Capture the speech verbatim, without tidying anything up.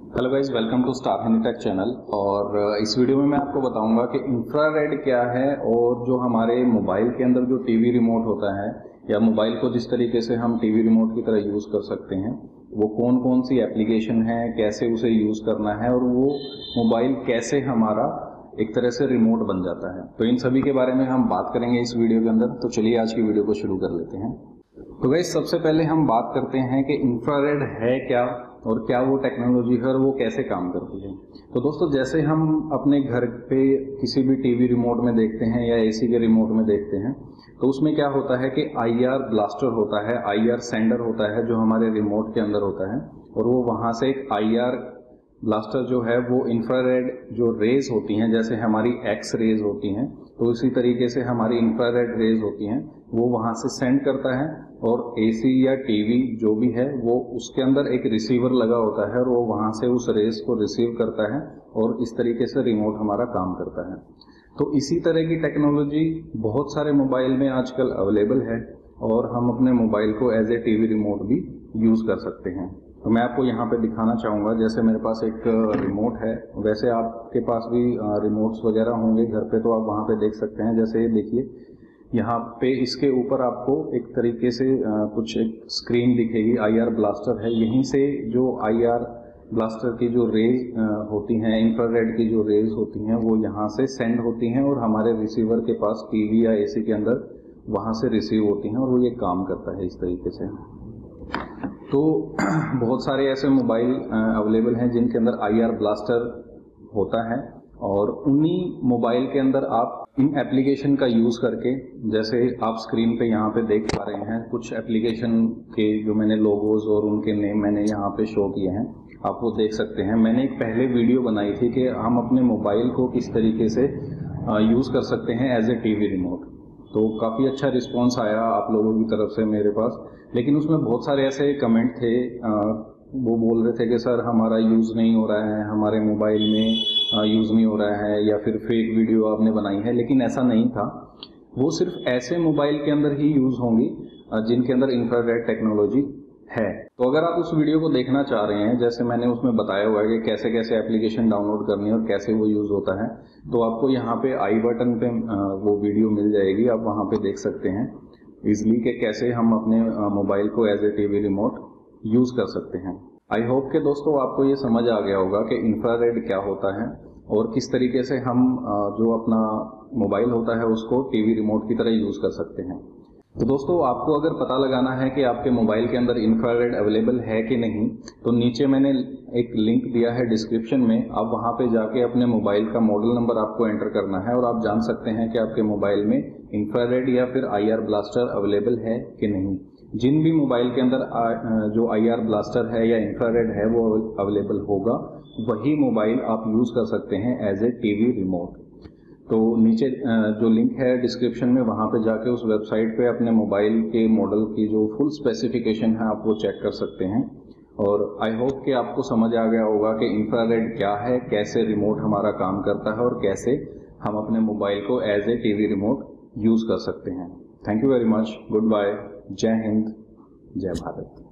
Hello guys, welcome to star honey tech channel. और इस video में मैं आपको बताऊंगा कि इंफ्रारेड क्या है और जो हमारे मोबाइल के अंदर जो टीवी रिमोट होता है या मोबाइल को जिस तरीके से हम टीवी रिमोट की तरह यूज़ कर सकते हैं वो कौन कौन सी एप्लीकेशन है, कैसे उसे यूज़ करना है और वो मोबाइल कैसे हमारा एक तरह से रिमोट बन जाता है। तो इन सभी के बारे में हम बात करेंगे इस वीडियो के अंदर। तो चलिए आज की वीडियो को शुरू कर लेते हैं। तो गाइस सबसे पहले हम बात करते हैं कि इंफ्रारेड है क्या और क्या वो टेक्नोलॉजी है और वो कैसे काम करती है। तो दोस्तों, जैसे हम अपने घर पे किसी भी टीवी रिमोट में देखते हैं या एसी के रिमोट में देखते हैं तो उसमें क्या होता है कि आईआर ब्लास्टर होता है, आईआर सेंडर होता है जो हमारे रिमोट के अंदर होता है और वो वहाँ से एक आईआर ब्लास्टर जो है वो इंफ्रारेड जो रेज होती हैं, जैसे हमारी एक्स रेज होती हैं तो इसी तरीके से हमारी इंफ्रारेड रेज होती हैं, वो वहाँ से सेंड करता है और एसी या टीवी जो भी है वो उसके अंदर एक रिसीवर लगा होता है और वो वहाँ से उस रेस को रिसीव करता है और इस तरीके से रिमोट हमारा काम करता है। तो इसी तरह की टेक्नोलॉजी बहुत सारे मोबाइल में आजकल अवेलेबल है और हम अपने मोबाइल को एज ए टीवी रिमोट भी यूज़ कर सकते हैं। तो मैं आपको यहाँ पे दिखाना चाहूँगा। जैसे मेरे पास एक रिमोट है, वैसे आपके पास भी रिमोट्स वगैरह होंगे घर पे तो आप वहाँ पे देख सकते हैं। जैसे देखिए यहाँ पे इसके ऊपर आपको एक तरीके से कुछ एक स्क्रीन दिखेगी, आईआर ब्लास्टर है। यहीं से जो आईआर ब्लास्टर की जो रेज होती हैं, इंफ्रारेड की जो रेज होती हैं वो यहाँ से सेंड होती हैं और हमारे रिसीवर के पास टीवी या एसी के अंदर वहाँ से रिसीव होती हैं और वो ये काम करता है इस तरीके से। तो बहुत सारे ऐसे मोबाइल अवेलेबल हैं जिनके अंदर आईआर ब्लास्टर होता है और उन्हीं मोबाइल के अंदर आप इन एप्लीकेशन का यूज़ करके, जैसे आप स्क्रीन पे यहाँ पे देख पा रहे हैं कुछ एप्लीकेशन के जो मैंने लोगोज और उनके नेम मैंने यहाँ पे शो किए हैं, आप वो देख सकते हैं। मैंने एक पहले वीडियो बनाई थी कि हम अपने मोबाइल को किस तरीके से यूज़ कर सकते हैं एज ए टीवी रिमोट। तो काफ़ी अच्छा रिस्पॉन्स आया आप लोगों की तरफ से मेरे पास, लेकिन उसमें बहुत सारे ऐसे कमेंट थे, आ, वो बोल रहे थे कि सर हमारा यूज़ नहीं हो रहा है, हमारे मोबाइल में यूज़ नहीं हो रहा है, या फिर फेक वीडियो आपने बनाई है। लेकिन ऐसा नहीं था, वो सिर्फ ऐसे मोबाइल के अंदर ही यूज़ होंगी जिनके अंदर इंफ्रारेड टेक्नोलॉजी है। तो अगर आप उस वीडियो को देखना चाह रहे हैं, जैसे मैंने उसमें बताया हुआ है कि कैसे कैसे एप्लीकेशन डाउनलोड करनी है और कैसे वो यूज़ होता है, तो आपको यहाँ पे आई बटन पे वो वीडियो मिल जाएगी, आप वहाँ पे देख सकते हैं इजली कि कैसे हम अपने मोबाइल को as a TV remote use कर सकते हैं। आई होप कि दोस्तों आपको ये समझ आ गया होगा कि इंफ्रारेड क्या होता है और किस तरीके से हम जो अपना मोबाइल होता है उसको टीवी रिमोट की तरह यूज़ कर सकते हैं। तो दोस्तों, आपको अगर पता लगाना है कि आपके मोबाइल के अंदर इंफ्रारेड अवेलेबल है कि नहीं, तो नीचे मैंने एक लिंक दिया है डिस्क्रिप्शन में, आप वहां पे जाके अपने मोबाइल का मॉडल नंबर आपको एंटर करना है और आप जान सकते हैं कि आपके मोबाइल में इंफ्रारेड या फिर आईआर ब्लास्टर अवेलेबल है कि नहीं। जिन भी मोबाइल के अंदर जो आईआर ब्लास्टर है या इंफ्रारेड है वो अवेलेबल होगा, वही मोबाइल आप यूज़ कर सकते हैं एज ए टीवी रिमोट। तो नीचे जो लिंक है डिस्क्रिप्शन में, वहाँ पे जाके उस वेबसाइट पे अपने मोबाइल के मॉडल की जो फुल स्पेसिफिकेशन है आप वो चेक कर सकते हैं। और आई होप कि आपको समझ आ गया होगा कि इंफ्रारेड क्या है, कैसे रिमोट हमारा काम करता है और कैसे हम अपने मोबाइल को as a TV remote use कर सकते हैं। Thank you very much, good bye, जय हिंद, जय भारत।